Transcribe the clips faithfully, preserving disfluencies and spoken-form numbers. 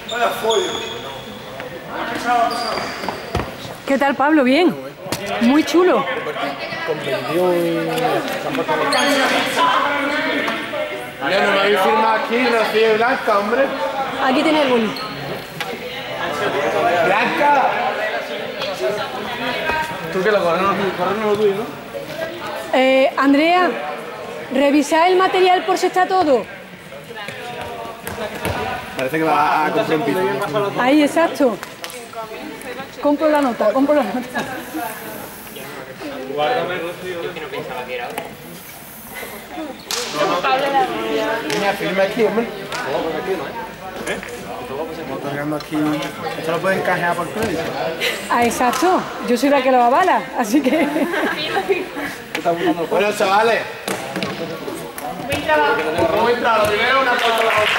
¿Qué tal, Pablo? ¿Bien? Muy chulo. Ya no me habéis firmado aquí, Rocío y Blanca, hombre. Aquí tiene el boli. ¡Blanca! Tú que lo corres no lo tuyo, ¿no? Eh, Andrea, revisad el material por si está todo. Parece que va a comprar un piso. Ahí, exacto. Compro la nota, compro la nota. Guárdame, Rocío. Yo que no pensaba que era ahora. Mira, firma aquí, hombre. ¿Eh? Estamos aquí. Esto lo pueden canjear por crédito. Ah, exacto. Yo soy la que lo avala, así que... Bueno, chavales. Vamos a entrar. Lo primero, una foto a la otra.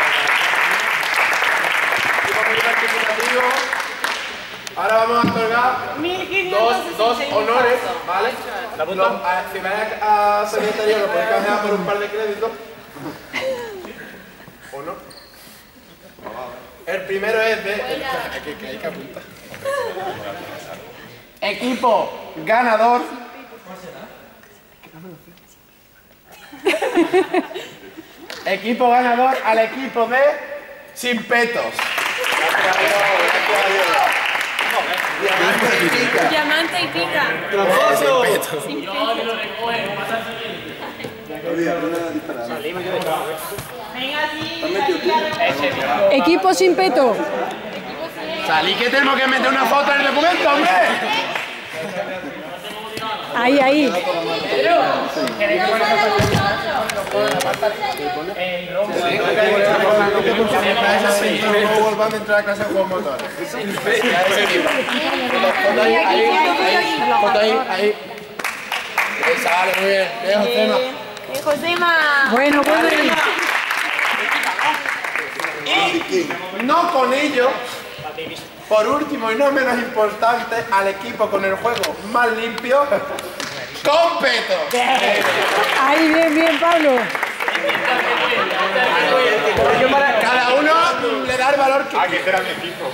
Ahora vamos a otorgar dos, dos honores, ¿vale? Los, a, si vais a, a secretaría lo podéis canjear por un par de créditos. ¿O no? El primero es de... El, que hay que apuntar. Equipo ganador. Equipo ganador al equipo de Sin Petos. Diamante y pica. ¡Tramposo! Venga, aquí. Equipo sin peto. Salí que tenemos que meter una foto en el documento, hombre. Ahí, ahí. Van a entrar a casa con motores. Ahí, ahí, ahí, ahí. Sale muy bien. Eh, Josema. Eh, Josema. Bueno, bueno. Y no con ello, por último y no menos importante, al equipo con el juego más limpio, con Peto. Ahí, bien, bien, Pablo. Cada uno le da el valor que Aquí será mi equipo.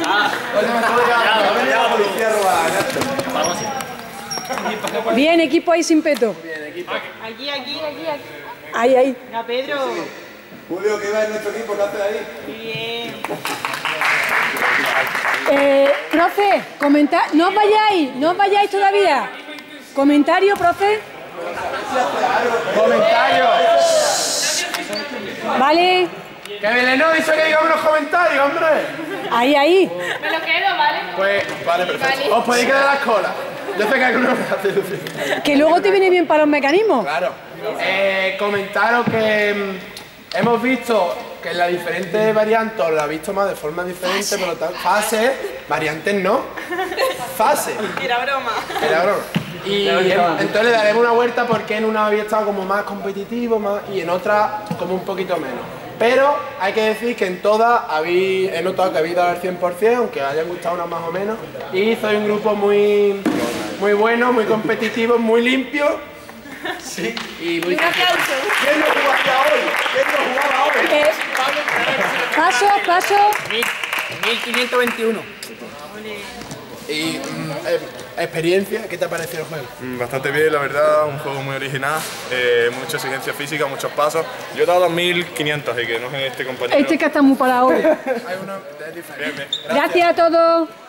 Bien, equipo ahí sin peto. Aquí, aquí, aquí, aquí. Ahí, ahí. Venga, Pedro. Julio, que va en nuestro equipo, ¿qué hace ahí? Bien. Eh, profe, comenta... No os vayáis, no os vayáis todavía. Comentario, profe. Comentarios. Vale. Que Belén no dice que digamos los comentarios, hombre. Ahí, ahí. Me lo quedo, ¿vale? Pues, vale, perfecto. Os podéis quedar a la cola. Yo sé que algunos me hace lucir. Que luego te viene bien para los mecanismos. Claro. Eh, comentaros que mm, hemos visto que la diferente variante os la he visto más de forma diferente, fase. Por lo tanto, fase, variantes no, fase. Era broma. Era broma. Y entonces le daremos una vuelta porque en una había estado como más competitivo más, y en otra como un poquito menos. Pero hay que decir que en todas habéis, he notado que habéis dado el cien por cien, aunque hayan gustado unas más o menos. Y soy un grupo muy, muy bueno, muy competitivo, muy limpio. Sí, y muy... Un aplauso. ¿Quién no jugaba hoy? ¿Quién no jugaba hoy? Eh, paso, paso. mil quinientos veintiuno. Y mm, eh, experiencia, ¿qué te ha parecido el juego? Bastante bien, la verdad, un juego muy original, eh, mucha exigencia física, muchos pasos. Yo he dado dos mil quinientos, así que no es este compañero. Este que está muy parado hoy. Hay uno de diferente. Gracias a todos.